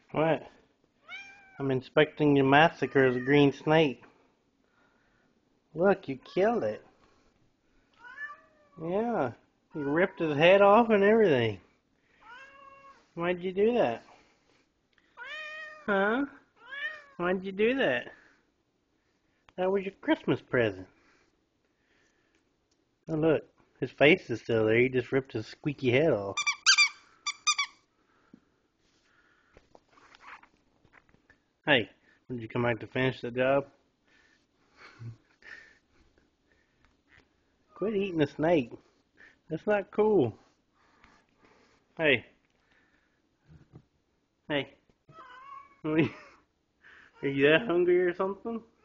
What? I'm inspecting the massacre of the green snake. Look, you killed it. Yeah, you ripped his head off and everything. Why'd you do that? Huh? Why'd you do that? That was your Christmas present. Oh look, his face is still there. He just ripped his squeaky head off. Hey, did you come back to finish the job? Quit eating the snake. That's not cool. Hey, hey, are you that hungry or something?